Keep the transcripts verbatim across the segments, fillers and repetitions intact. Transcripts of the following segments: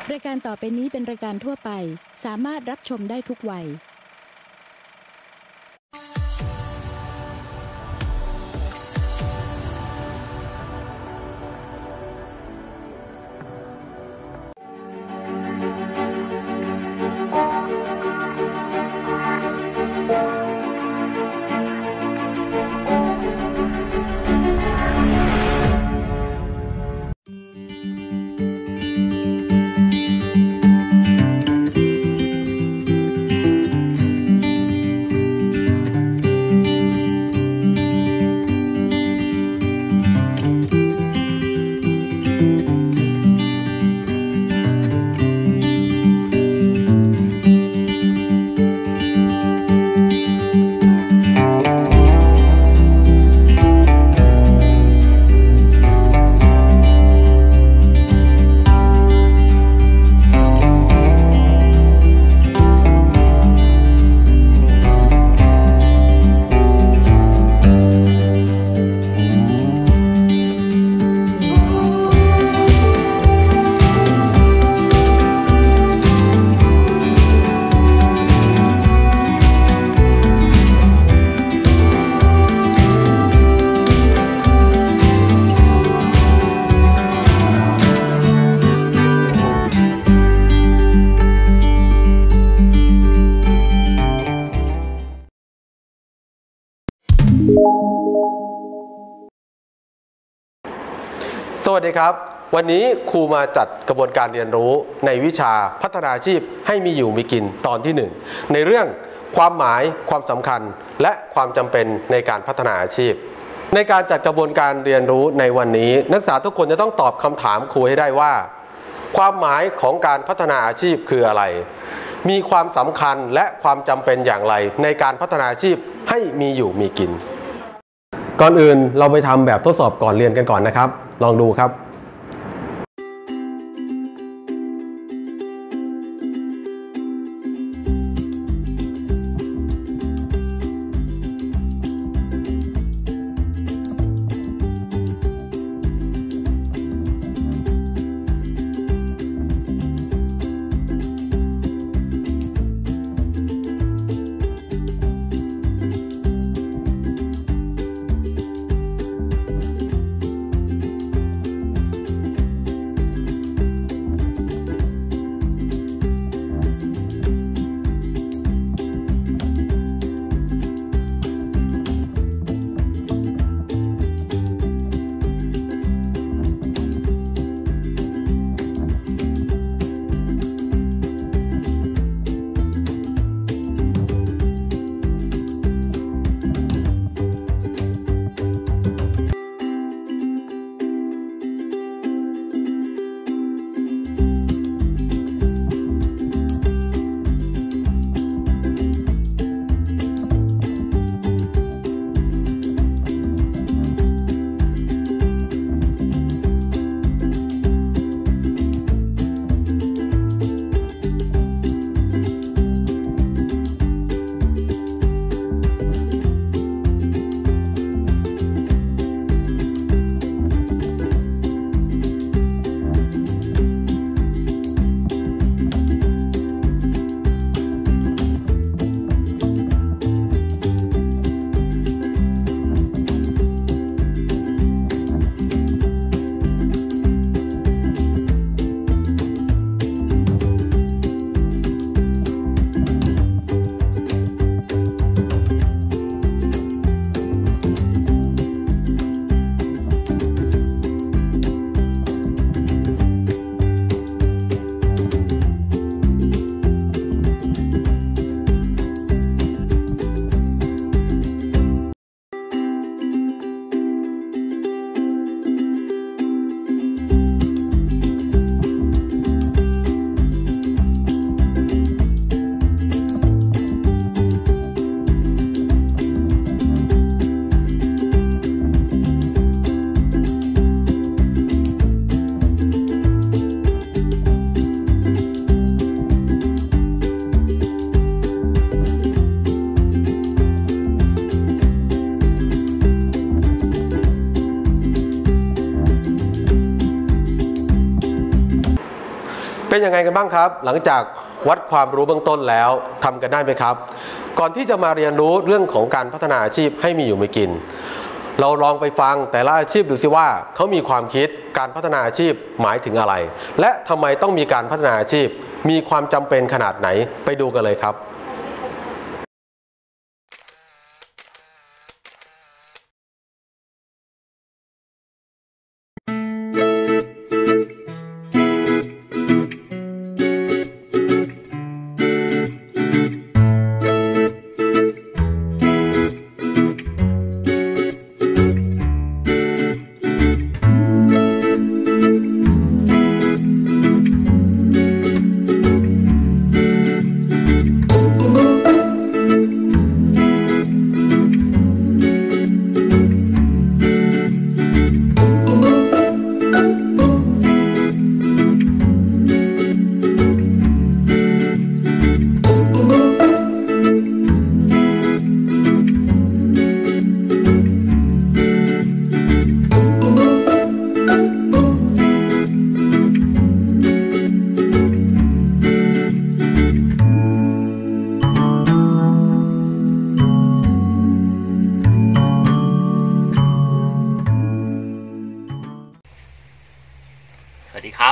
รายการต่อไปนี้เป็นรายการทั่วไปสามารถรับชมได้ทุกวัยสวัสดีครับวันนี้ครูมาจัดกระบวนการเรียนรู้ในวิชาพัฒนาอาชีพให้มีอยู่มีกินตอนที่หนึ่งในเรื่องความหมายความสำคัญและความจำเป็นในการพัฒนาอาชีพในการจัดกระบวนการเรียนรู้ในวันนี้นักศึกษาทุกคนจะต้องตอบคำถามครูให้ได้ว่าความหมายของการพัฒนาอาชีพคืออะไรมีความสำคัญและความจำเป็นอย่างไรในการพัฒนาอาชีพให้มีอยู่มีกินก่อนอื่นเราไปทำแบบทดสอบก่อนเรียนกันก่อนนะครับลองดูครับเป็นยังไงกันบ้างครับหลังจากวัดความรู้เบื้องต้นแล้วทำกันได้ไหมครับก่อนที่จะมาเรียนรู้เรื่องของการพัฒนาอาชีพให้มีอยู่มีกินเราลองไปฟังแต่ละอาชีพดูสิว่าเขามีความคิดการพัฒนาอาชีพหมายถึงอะไรและทำไมต้องมีการพัฒนาอาชีพมีความจำเป็นขนาดไหนไปดูกันเลยครับสวัสดีครับ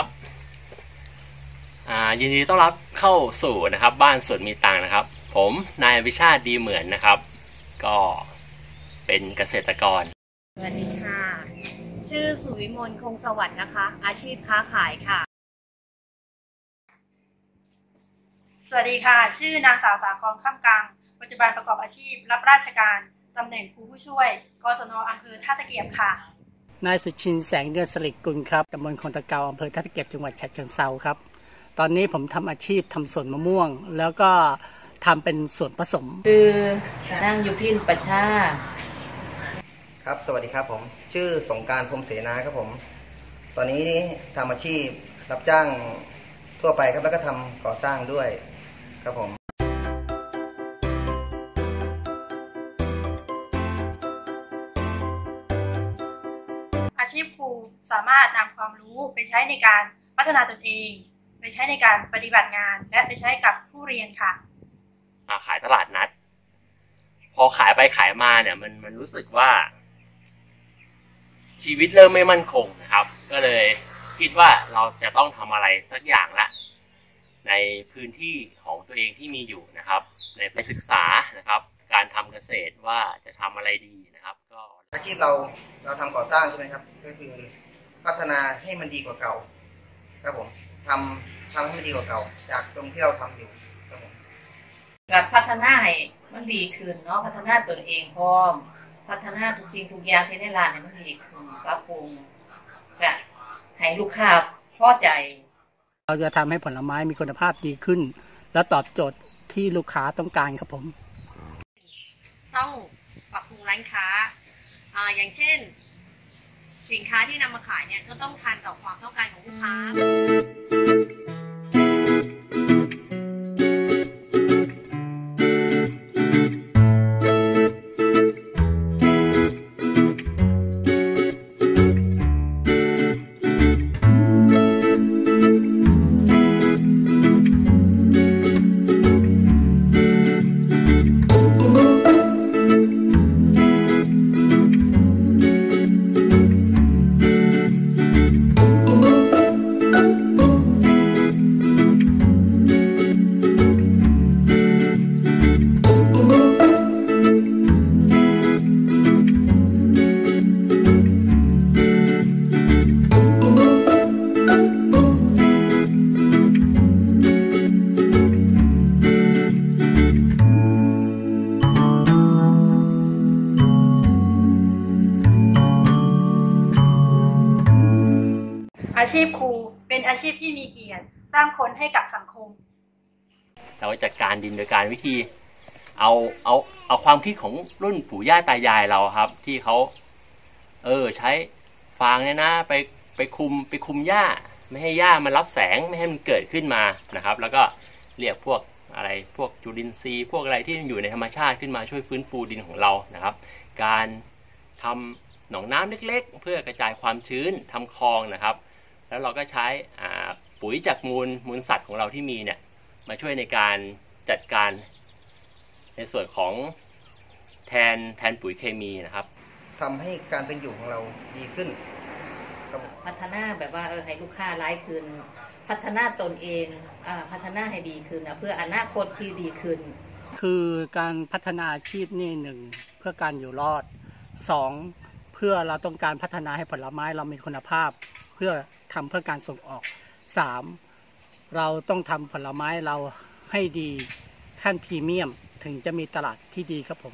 ยินดีต้อนรับเข้าสู่นะครับบ้านสวนมีตังนะครับผมนายวิชาติดีเหมือนนะครับก็เป็นเกษตรกรสวัสดีค่ะชื่อสุวิมลคงสวัสดิ์นะคะอาชีพค้าขายค่ะสวัสดีค่ะชื่อนางสาวสาครข้ามกลางปัจจุบันประกอบอาชีพรับราชการตำแหน่งครูผู้ช่วยกศน.อำเภอท่าตะเกียบค่ะนายสุชินแสงเดือนสลิดกุลครับตำบลคลองตะเกาอำเภอท่าตะเกียบจังหวัดฉะเชิงเทราครับตอนนี้ผมทำอาชีพทำสวนมะม่วงแล้วก็ทำเป็นสวนผสมคือนางยุพินประชาครับสวัสดีครับผมชื่อสงกรานต์พรหมเสนาครับผมตอนนี้ทำอาชีพรับจ้างทั่วไปครับแล้วก็ทำก่อสร้างด้วยครับผมอาชีพครูสามารถนำความรู้ไปใช้ในการพัฒนาตนเองไปใช้ในการปฏิบัติงานและไปใช้กับผู้เรียนค่ะมาขายตลาดนัดพอขายไปขายมาเนี่ยมันมันรู้สึกว่าชีวิตเริ่มไม่มั่นคงนะครับก็เลยคิดว่าเราจะต้องทำอะไรสักอย่างละในพื้นที่ของตัวเองที่มีอยู่นะครับในไปศึกษานะครับการทำเกษตรว่าจะทำอะไรดีนะครับก็อาชีพเราเราทำก่อสร้างใช่ไหมครับก็คือพัฒนาให้มันดีกว่าเก่าครับผมทำทำให้มันดีกว่าเก่าจากตรงที่เราทำอยู่ครับผมการพัฒนาให้มันดีขึ้นเนาะพัฒนาตนเองพร้อมพัฒนาทุกสิ่งทุกอย่างที่ในร้านให้มันดีขึ้นปรับปรุงก็ให้ลูกค้าพอใจเราจะทำให้ผลไม้มีคุณภาพดีขึ้นและตอบโจทย์ที่ลูกค้าต้องการครับผมต้องปรับปรุงร้านค้าอ่าอย่างเช่นสินค้าที่นำมาขายเนี่ยก็ต้องทันต่อความต้องการของลูกค้าอาชีพครูเป็นอาชีพที่มีเกียรติสร้างคนให้กับสังคมเราจัดการดินโดยการวิธีเอาเอาเอาความคิดของรุ่นปู่ย่าตายายเราครับที่เขาเออใช้ฟางเนี่ยนะไปไปคุมไปคุมหญ้าไม่ให้หญ้ามันรับแสงไม่ให้มันเกิดขึ้นมานะครับแล้วก็เรียกพวกอะไรพวกจุลินทรีย์พวกอะไรที่อยู่ในธรรมชาติขึ้นมาช่วยฟื้นฟูดินของเรานะครับการทำหนองน้ำเล็กๆเพื่อกระจายความชื้นทำคลองนะครับแล้วเราก็ใช้ปปุ๋ยจากมูลมูลสัตว์ของเราที่มีเนี่ยมาช่วยในการจัดการในส่วนของแทนแทนปุ๋ยเคมีนะครับทำให้การเป็นอยู่ของเราดีขึ้นพัฒนาแบบว่าเออให้ลูกค้าร้ายขึ้นพัฒนาตนเองอ่าพัฒนาให้ดีขึ้นนะเพื่ออนาคตที่ดีขึ้นคือการพัฒนาอาชีพนี่หนึ่งเพื่อการอยู่รอดสองเพื่อเราต้องการพัฒนาให้ผลไม้เรามีคุณภาพเพื่อทำเพื่อการส่งออกสามเราต้องทำผลไม้เราให้ดีขั้นพรีเมียมถึงจะมีตลาดที่ดีครับผม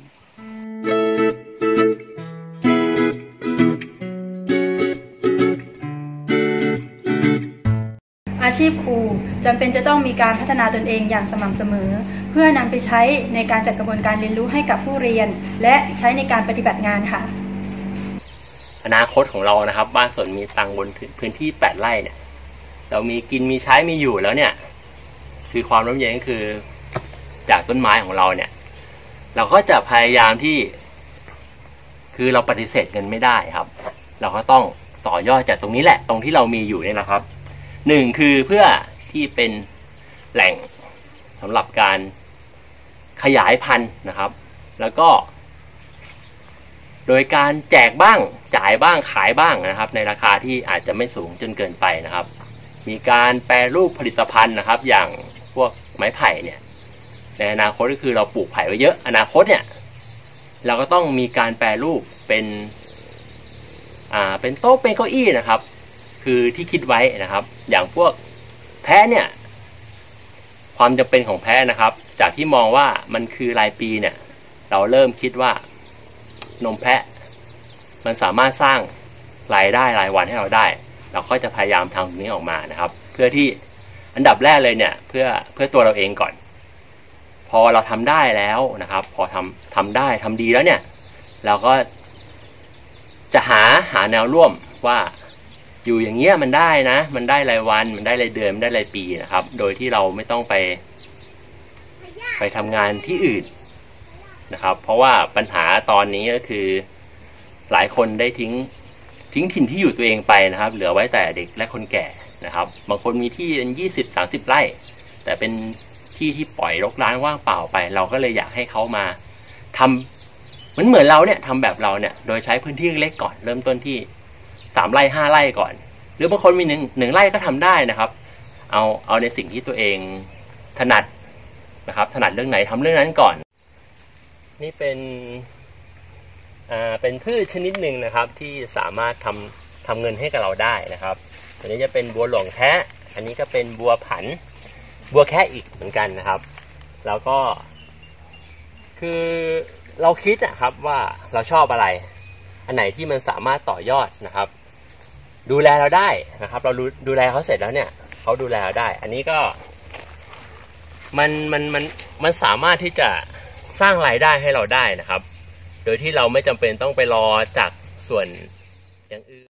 อาชีพครูจำเป็นจะต้องมีการพัฒนาตนเองอย่างสม่ำเสมอเพื่อนำไปใช้ในการจัดกระบวนการเรียนรู้ให้กับผู้เรียนและใช้ในการปฏิบัติงานค่ะอนาคตของเรานะครับบ้านสวนมีตังบนพื้นที่แปดไร่เนี่ยเรามีกินมีใช้มีอยู่แล้วเนี่ยคือความร่มเย็นก็คือจากต้นไม้ของเราเนี่ยเราก็จะพยายามที่คือเราปฏิเสธเงินไม่ได้ครับเราก็ต้องต่อยอดจากตรงนี้แหละตรงที่เรามีอยู่เนี่ยนะครับหนึ่งคือเพื่อที่เป็นแหล่งสำหรับการขยายพันธุ์นะครับแล้วก็โดยการแจกบ้างจ่ายบ้างขายบ้างนะครับในราคาที่อาจจะไม่สูงจนเกินไปนะครับมีการแปรรูปผลิตภัณฑ์นะครับอย่างพวกไม้ไผ่เนี่ยในอนาคตก็คือเราปลูกไผ่ไว้เยอะอนาคตเนี่ยเราก็ต้องมีการแปรรูปเป็นอ่าเป็นโต๊ะเป็นเก้าอี้นะครับคือที่คิดไว้นะครับอย่างพวกแพะเนี่ยความจำเป็นของแพะนะครับจากที่มองว่ามันคือรายปีเนี่ยเราเริ่มคิดว่านมแพะมันสามารถสร้างรายได้รายวันให้เราได้เราก็จะพยายามทำตรงนี้ออกมานะครับเพื่อที่อันดับแรกเลยเนี่ยเพื่อเพื่อตัวเราเองก่อนพอเราทำได้แล้วนะครับพอทำทำได้ทำดีแล้วเนี่ยเราก็จะหาหาแนวร่วมว่าอยู่อย่างเงี้ยมันได้นะมันได้รายวันมันได้รายเดือนมันได้รายปีนะครับโดยที่เราไม่ต้องไปไปทำงานที่อื่นนะครับเพราะว่าปัญหาตอนนี้ก็คือหลายคนได้ทิ้งทิ้งถิ่นที่อยู่ตัวเองไปนะครับเหลือไว้แต่เด็กและคนแก่นะครับบางคนมีที่เป็นยี่สิบสามสิบไร่แต่เป็นที่ที่ปล่อยรกร้างว่างเปล่าไปเราก็เลยอยากให้เขามาทำเหมือนเหมือนเราเนี่ยทำแบบเราเนี่ยโดยใช้พื้นที่เล็กก่อนเริ่มต้นที่สามไร่ห้าไร่ก่อนหรือบางคนมีหนึ่งหนึ่งไร่ก็ทำได้นะครับเอาเอาในสิ่งที่ตัวเองถนัดนะครับถนัดเรื่องไหนทำเรื่องนั้นก่อนนี่เป็นอ่าเป็นพืชชนิดหนึ่งนะครับที่สามารถทำทำเงินให้กับเราได้นะครับตัวนี้จะเป็นบัวหลวงแคะอันนี้ก็เป็นบัวผันบัวแคะอีกเหมือนกันนะครับแล้วก็คือเราคิดนะครับว่าเราชอบอะไรอันไหนที่มันสามารถต่อยอดนะครับดูแลเราได้นะครับเราดูดูแลเขาเสร็จแล้วเนี่ยเขาดูแลเราได้อันนี้ก็มันมันมันมันสามารถที่จะสร้างรายได้ให้เราได้นะครับโดยที่เราไม่จำเป็นต้องไปรอจากส่วนอย่างอื่น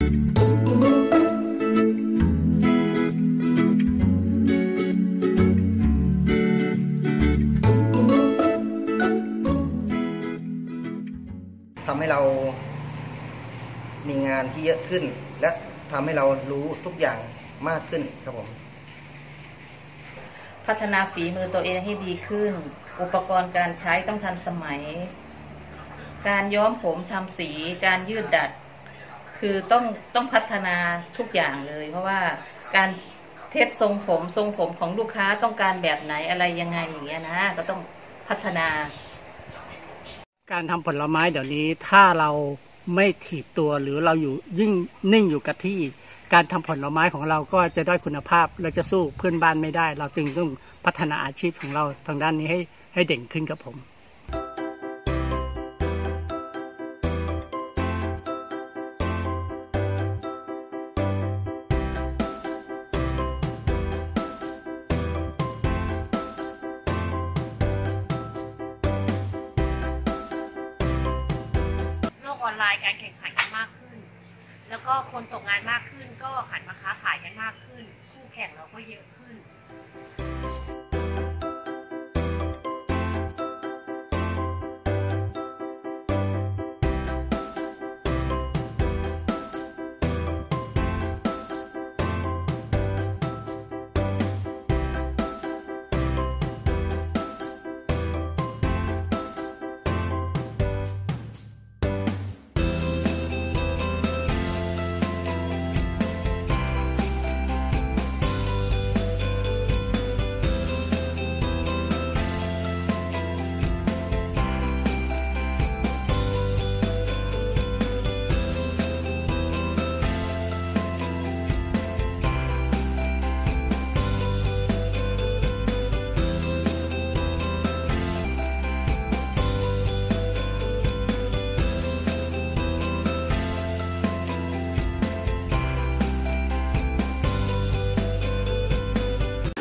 ทำให้เรามีงานที่เยอะขึ้นและทำให้เรารู้ทุกอย่างมากขึ้นครับผมพัฒนาฝีมือตัวเองให้ดีขึ้นอุปกรณ์การใช้ต้องทันสมัยการย้อมผมทำสีการยืดดัดคือต้องต้องพัฒนาทุกอย่างเลยเพราะว่าการเทสทรงผมทรงผมของลูกค้าต้องการแบบไหนอะไรยังไงอย่างเงี้ยนะก็ต้องพัฒนาการทำผลไม้เดี๋ยวนี้ถ้าเราไม่ถีบตัวหรือเราอยู่ยิ่งนิ่งอยู่กับที่การทำผลไม้ของเราก็จะได้คุณภาพและจะสู้เพื่อนบ้านไม่ได้เราจึงต้องพัฒนาอาชีพของเราทางด้านนี้ให้ให้เด่นขึ้นครับผมออนไลน์การแข่งขันกันมากขึ้นแล้วก็คนตกงานมากขึ้นก็หันมาค้าขายกันมากขึ้นคู่แข่งเราก็เยอะขึ้น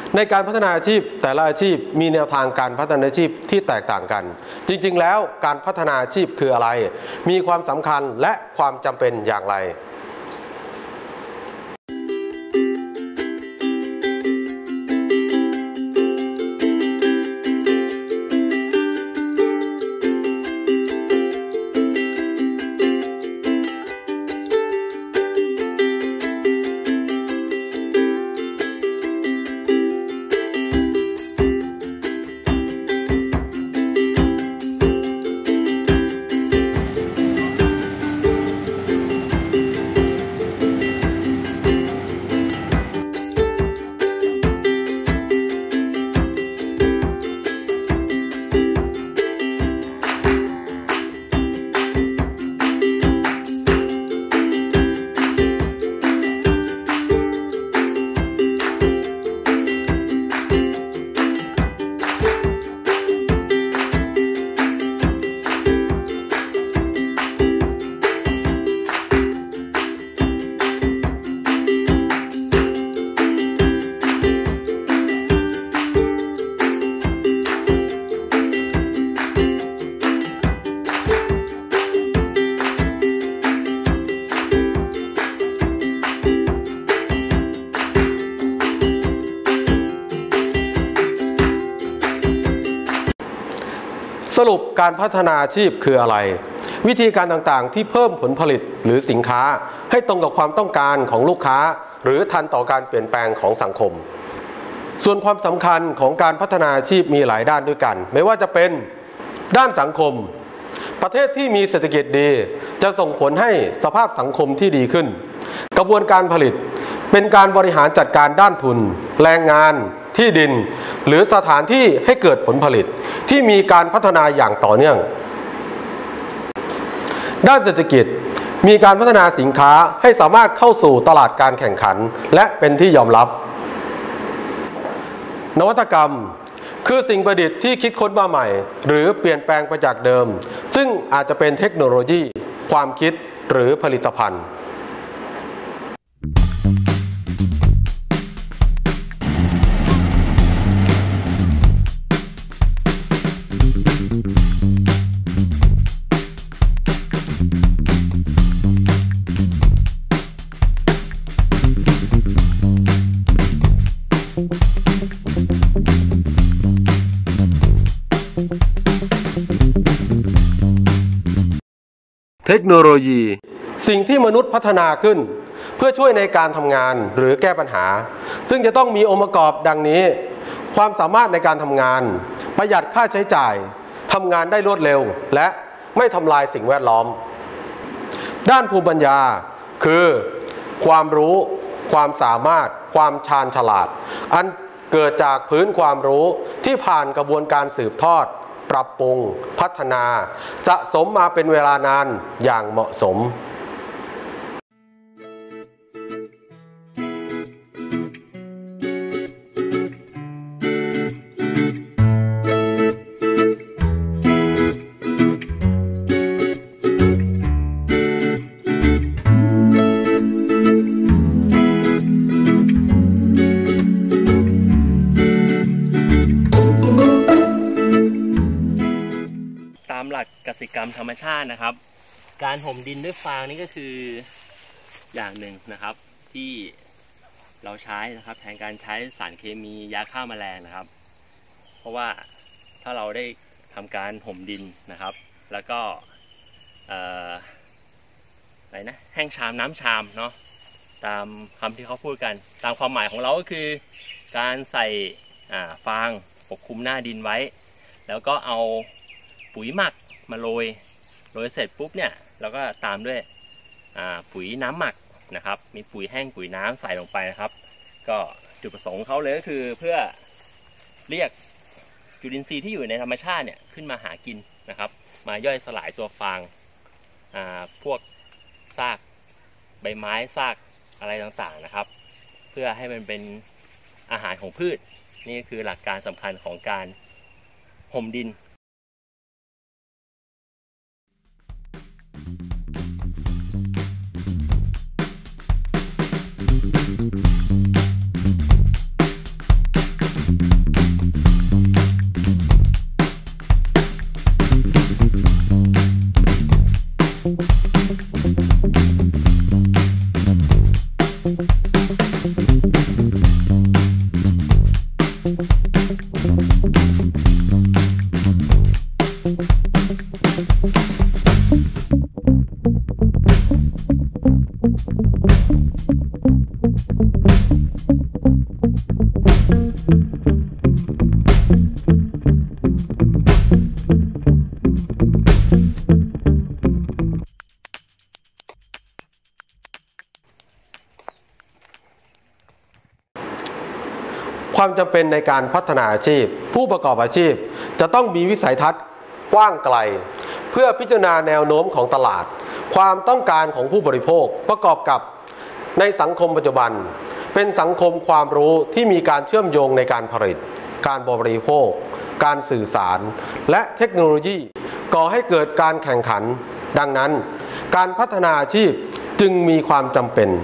ในการพัฒนาอาชีพแต่ละอาชีพมีแนวทางการพัฒนาอาชีพที่แตกต่างกันจริงๆแล้วการพัฒนาอาชีพคืออะไรมีความสำคัญและความจำเป็นอย่างไรสรุปการพัฒนาอาชีพคืออะไรวิธีการต่างๆที่เพิ่มผลผลิตหรือสินค้าให้ตรงกับความต้องการของลูกค้าหรือทันต่อการเปลี่ยนแปลงของสังคมส่วนความสำคัญของการพัฒนาอาชีพมีหลายด้านด้วยกันไม่ว่าจะเป็นด้านสังคมประเทศที่มีเศรษฐกิจดีจะส่งผลให้สภาพสังคมที่ดีขึ้นกระบวนการผลิตเป็นการบริหารจัดการด้านทุนแรงงานที่ดินหรือสถานที่ให้เกิดผลผลิตที่มีการพัฒนาอย่างต่อเนื่องด้านเศรษฐกิจมีการพัฒนาสินค้าให้สามารถเข้าสู่ตลาดการแข่งขันและเป็นที่ยอมรับนวัตกรรมคือสิ่งประดิษฐ์ที่คิดค้นมาใหม่หรือเปลี่ยนแปลงไปจากเดิมซึ่งอาจจะเป็นเทคโนโลยีความคิดหรือผลิตภัณฑ์เทคโนโลยีสิ่งที่มนุษย์พัฒนาขึ้นเพื่อช่วยในการทำงานหรือแก้ปัญหาซึ่งจะต้องมีองค์ประกอบดังนี้ความสามารถในการทำงานประหยัดค่าใช้จ่ายทำงานได้รวดเร็วและไม่ทำลายสิ่งแวดล้อมด้านภูมิปัญญาคือความรู้ความสามารถความชาญฉลาดอันเกิดจากพื้นความรู้ที่ผ่านกระบวนการสืบทอดปรับปรุงพัฒนาสะสมมาเป็นเวลานานอย่างเหมาะสมกสิกรรมธรรมชาตินะครับการห่มดินด้วยฟางนี่ก็คืออย่างหนึ่งนะครับที่เราใช้นะครับแทนการใช้สารเคมียาฆ่าแมลงนะครับเพราะว่าถ้าเราได้ทำการห่มดินนะครับแล้วก็อะไรนะแห้งชามน้ำชามเนาะตามคำที่เขาพูดกันตามความหมายของเราก็คือการใส่ฟางปกคลุมหน้าดินไว้แล้วก็เอาปุ๋ยหมักมาโรยโรยเสร็จปุ๊บเนี่ยเราก็ตามด้วยปุ๋ยน้ำหมักนะครับมีปุ๋ยแห้งปุ๋ยน้ำใส่ลงไปนะครับก็จุดประสงค์เขาเลยก็คือเพื่อเรียกจุลินทรีย์ที่อยู่ในธรรมชาติเนี่ยขึ้นมาหากินนะครับมาย่อยสลายตัวฟางพวกซากใบไม้ซากอะไรต่างๆนะครับเพื่อให้มันเป็นอาหารของพืชนี่คือหลักการสำคัญของการห่มดินความจำเป็นในการพัฒนาอาชีพผู้ประกอบอาชีพจะต้องมีวิสัยทัศน์กว้างไกลเพื่อพิจารณาแนวโน้มของตลาดความต้องการของผู้บริโภคประกอบกับในสังคมปัจจุบันเป็นสังคมความรู้ที่มีการเชื่อมโยงในการผลิตการบริโภคการสื่อสารและเทคโนโลยีก่อให้เกิดการแข่งขันดังนั้นการพัฒนาอาชีพจึงมีความจำเป็น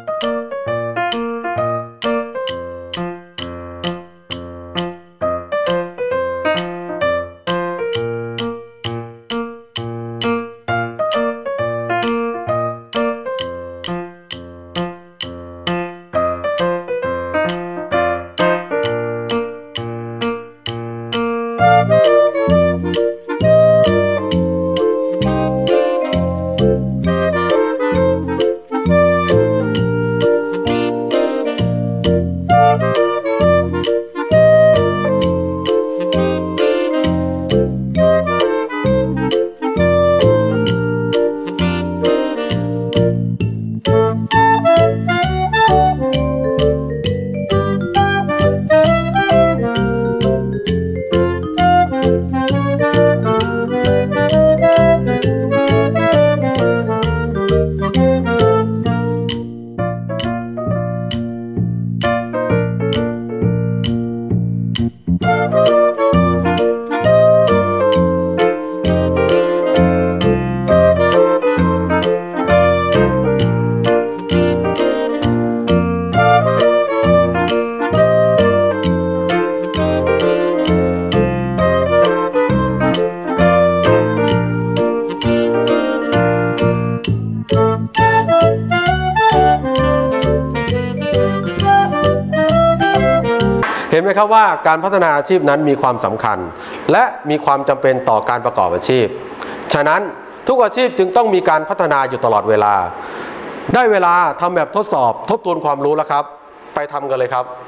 เห็นไหมครับว่าการพัฒนาอาชีพนั้นมีความสำคัญและมีความจำเป็นต่อการประกอบอาชีพฉะนั้นทุกอาชีพจึงต้องมีการพัฒนาอยู่ตลอดเวลาได้เวลาทำแบบทดสอบทบทวนความรู้แล้วครับไปทำกันเลยครับ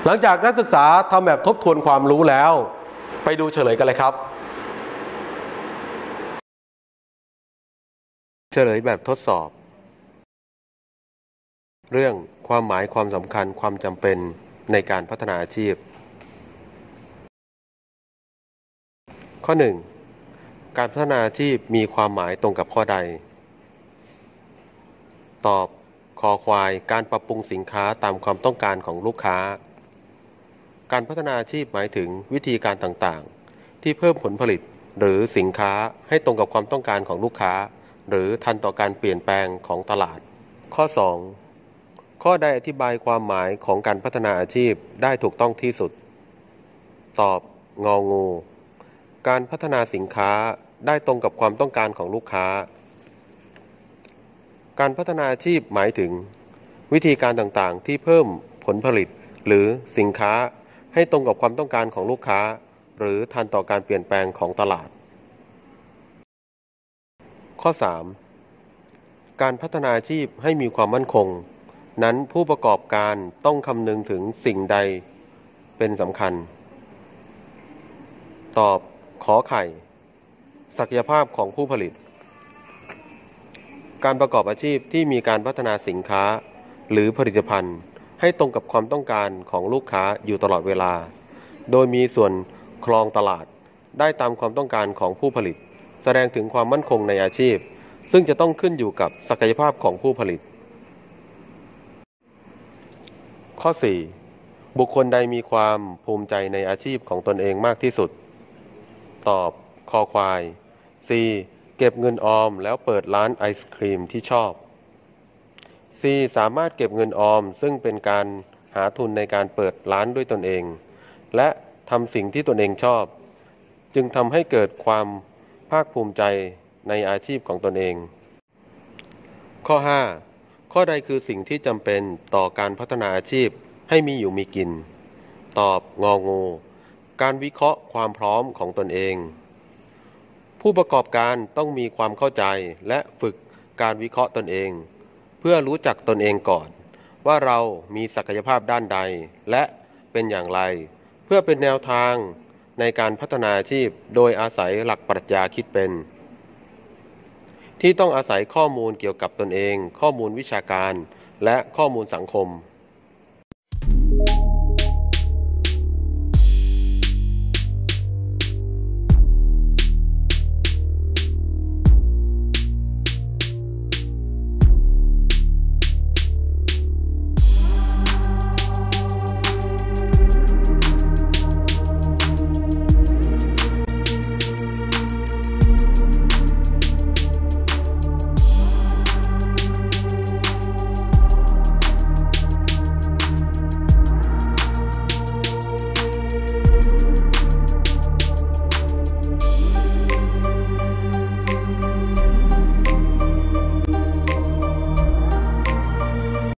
หลังจากนักศึกษาทำแบบทบทวนความรู้แล้วไปดูเฉลยกันเลยครับเฉลยแบบทดสอบเรื่องความหมายความสำคัญความจำเป็นในการพัฒนาอาชีพข้อหนึ่งการพัฒนาอาชีพมีความหมายตรงกับข้อใดตอบคอควายการปรับปรุงสินค้าตามความต้องการของลูกค้าการพัฒนาอาชีพหมายถึงวิธีการต่างๆที่เพิ่มผลผลิตหรือสินค้าให้ตรงกับความต้องการของลูกค้าหรือทันต่อการเปลี่ยนแปลงของตลาดข้อสองข้อใดอธิบายความหมายของการพัฒนาอาชีพได้ถูกต้องที่สุดตอบงองูการพัฒนาสินค้าได้ตรงกับความต้องการของลูกค้าการพัฒนาอาชีพหมายถึงวิธีการต่างๆที่เพิ่มผลผลิตหรือสินค้าให้ตรงกับความต้องการของลูกค้าหรือทันต่อการเปลี่ยนแปลงของตลาดข้อสามการพัฒนาอาชีพให้มีความมั่นคงนั้นผู้ประกอบการต้องคำนึงถึงสิ่งใดเป็นสำคัญตอบขอไข่ศักยภาพของผู้ผลิตการประกอบอาชีพที่มีการพัฒนาสินค้าหรือผลิตภัณฑ์ให้ตรงกับความต้องการของลูกค้าอยู่ตลอดเวลาโดยมีส่วนครองตลาดได้ตามความต้องการของผู้ผลิตแสดงถึงความมั่นคงในอาชีพซึ่งจะต้องขึ้นอยู่กับศักยภาพของผู้ผลิตข้อสี่บุคคลใดมีความภูมิใจในอาชีพของตนเองมากที่สุดตอบคอควาย C เก็บเงินออมแล้วเปิดร้านไอศครีมที่ชอบ C สามารถเก็บเงินออมซึ่งเป็นการหาทุนในการเปิดร้านด้วยตนเองและทำสิ่งที่ตนเองชอบจึงทำให้เกิดความภาคภูมิใจในอาชีพของตนเองข้อห้าข้อใดคือสิ่งที่จำเป็นต่อการพัฒนาอาชีพให้มีอยู่มีกินตอบงองูการวิเคราะห์ความพร้อมของตนเองผู้ประกอบการต้องมีความเข้าใจและฝึกการวิเคราะห์ตนเองเพื่อรู้จักตนเองก่อนว่าเรามีศักยภาพด้านใดและเป็นอย่างไรเพื่อเป็นแนวทางในการพัฒนาอาชีพโดยอาศัยหลักปรัชญาคิดเป็นที่ต้องอาศัยข้อมูลเกี่ยวกับตนเองข้อมูลวิชาการและข้อมูลสังคม